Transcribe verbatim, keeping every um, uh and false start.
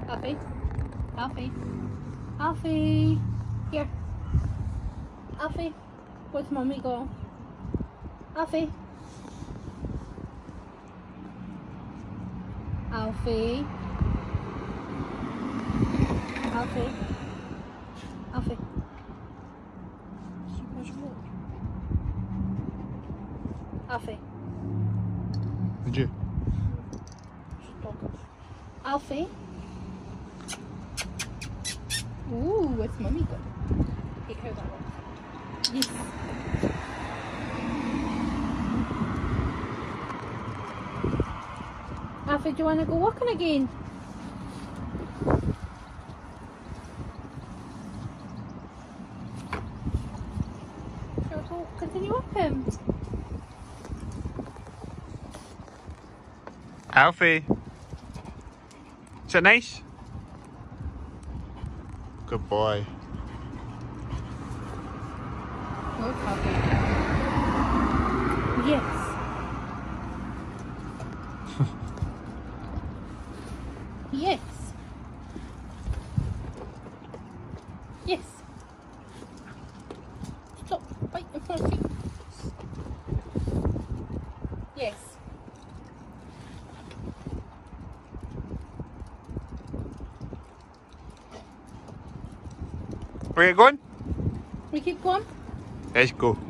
Alfie. Alfie. Alfie. Here. Alfie. Where's mommy go? Alfie. Alfie. Alfie. Alfie. Alfie. Gdzie? Alfie. Ooh, what's mommy got? Take her that one. Yes. Alfie, do you want to go walking again? Shall we go continue up him? Alfie. Is it nice? Good boy. Look, Alfie. Yes. Yes. Yes. Stop biting her feet. Yes. Where are you going? We keep going? Let's go.